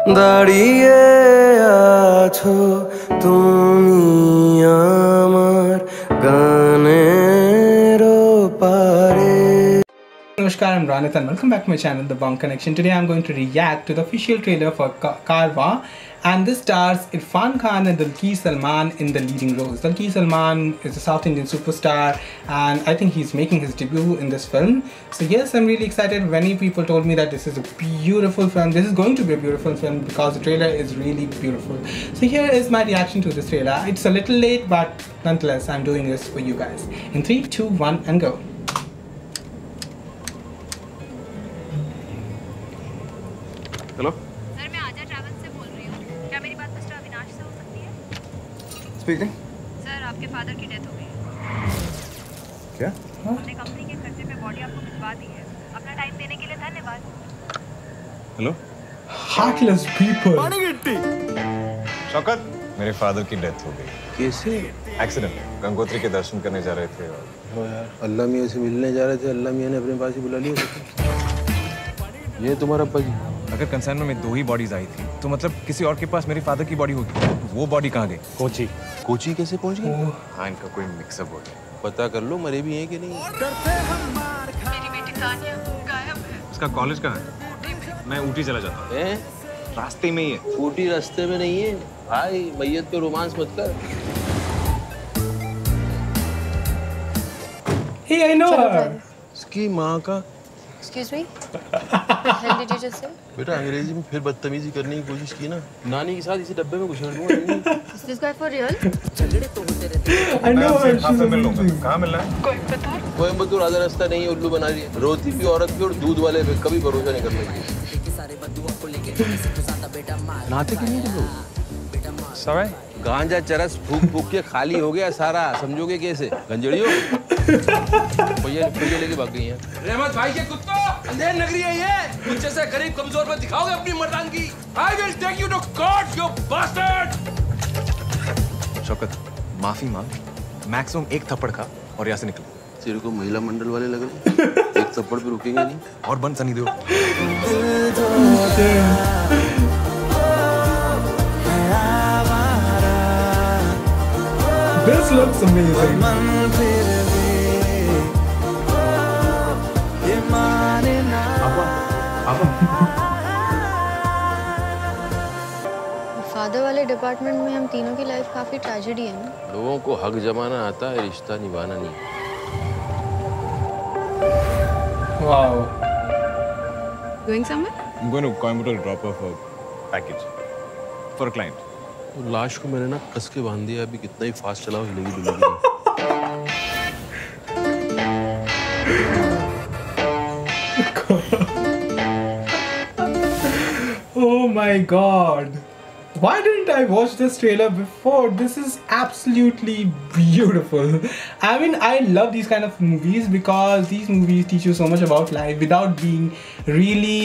দাঁড়িয়ে আছো তুমি আমার গানের পারে। Namaskar, I'm Ranit and welcome back to my channel The Bunk Connection. Today I'm going to react to the official trailer for Karwaan, and this stars Irrfan Khan and Salman in the leading roles. Salman is a South Indian superstar and I think he's making his debut in this film. So yes, I'm really excited. Many people told me that this is a beautiful film. This is going to be a beautiful film because the trailer is really beautiful. So here is my reaction to this trailer. It's a little late, but nonetheless I'm doing this for you guys. In 3, 2, 1 and go. Hello sir, मैं आजा travel से बोल रही हूँ। क्या मेरी बात mister Avinash से हो सकती है? स्पीकिंग। सर, आपके फादर की डेथ हो गई है। क्या? हमने कंपनी के खर्चे पे बॉडी आपको भिजवा दी है। अपना टाइम देने के लिए धन्यवाद। Hello Heartless people. शौकत, मेरे फादर की डेथ हो गई। कैसे? एक्सीडेंट। गंगोत्री के दर्शन करने जा रहे थे और यार, अल्लाह मियाँ से मिलने जा रहे थे, अल्लाह मियाँ ने अपने पास ही बुला लिया। ये तुम्हारा अब्बा जी? अगर कंसर्न में 2 ही बॉडीज आई थी तो मतलब किसी और के पास मेरी फादर की बॉडी होती, वो बॉडी कहाँ गई? कोची। कोची कैसे पहुंच गई? हाँ, इनका कोई मिक्सअप हो गया। पता कर लो मरे भी हैं कि नहीं। मेरी बेटी तानिया गायब है। उसका कॉलेज कहाँ है? मैं ऊटी चला जाता हूँ। रास्ते में ही है। ऊटी रास्ते में नहीं है भाई, मैयत पे रोमांस मत कर। Hey, I know her. इसकी माँ का। Excuse me? What did you just say? बेटा अंग्रेजी में फिर बदतमीजी करने की कोशिश की ना, नानी के साथ इसी डब्बे में घुसेड़ दूंगा। Is this guy for real? I know her. आपसे मिल लूँगा। कहाँ मिलना है? कोयम्बतूर आधा रास्ता नहीं है, उल्लू बना रही है। रोती भी औरत भी और दूध वाले पे कभी भरोसा नहीं कर पाएगी। नाते क्यों नहीं तुम? Sorry? गांजा चरस फूक फूक के खाली हो गया सारा, समझोगे कैसे? गंजड़ियों भैया लेके भाग गई हैं। रहमत भाई के कुत्तों, अंधेर नगरी है ये। कुछ जैसे गरीब कमजोर पर दिखाओगे अपनी मर्दानगी। I will take you to court, you bastard! Shaukat, माफी मांग, मैक्सिमम 1 थप्पड़ खा और यहाँ से निकल। तेरे को महिला मंडल वाले लग रहे? एक थप्पड़ पे रुकेंगे नहीं। और बन सनी दो। This looks amazing. फादर वाले डिपार्टमेंट में हम तीनों की लाइफ काफी ट्रेजेडी है ना। लोगों को हक जमाना आता है, रिश्ता निभाना नहीं। Wow. Going somewhere? I'm going to Coimbatore to drop off a package for a client. तो लाश को मैंने ना कस के बांध दिया, अभी कितना ही फास्ट चलाओ हिलेगी डुलेगी नहीं। Oh my god. Why didn't I watch this trailer before? This is absolutely beautiful. I mean, I love these kind of movies because these movies teach you so much about life without being really,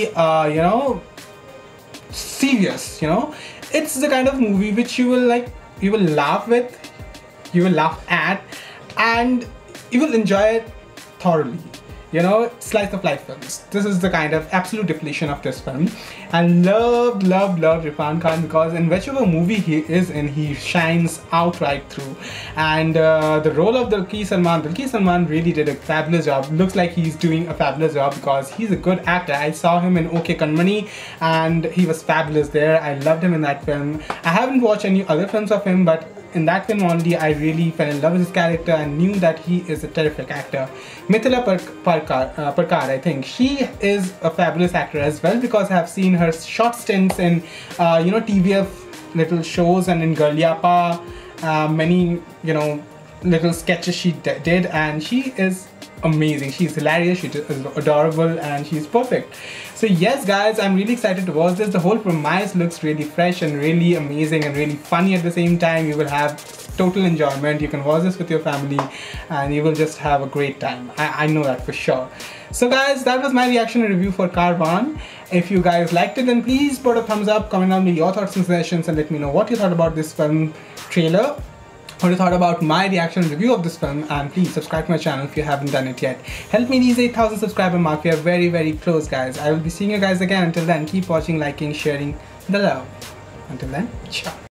serious, It's the kind of movie which you will laugh with, you will laugh at, and you will enjoy it thoroughly. Slice of life films. This is the kind of absolute definition of this film. I loved Irrfan Khan because in whichever movie he is in, he shines out right through. And the role of Dulquer Salman really did a fabulous job. Looks like he's doing a fabulous job because he's a good actor. I saw him in OK Kanmani and he was fabulous there. I loved him in that film. I haven't watched any other films of him, but in that film only, I really fell in love with his character and knew that he is a terrific actor. Mithila Palkar, I think she is a fabulous actor as well because I have seen her short stints in, TVF little shows and in Galyapa, many, little sketches she did, and she is amazing. She's hilarious, she's adorable, and she's perfect. So yes guys, I'm really excited to watch this. The whole premise looks really fresh and really amazing and really funny at the same time. You will have total enjoyment. You can watch this with your family and you will just have a great time. I know that for sure. So guys, that was my reaction and review for Karwaan. If you guys liked it, then please put a thumbs up, comment down your thoughts and suggestions, and let me know what you thought about this film trailer. what you thought about my reaction and review of this film, and please subscribe to my channel if you haven't done it yet. Help me reach 8,000 subscriber mark. We are very, very close, guys. I will be seeing you guys again. Until then, keep watching, liking, sharing the love. Until then, ciao.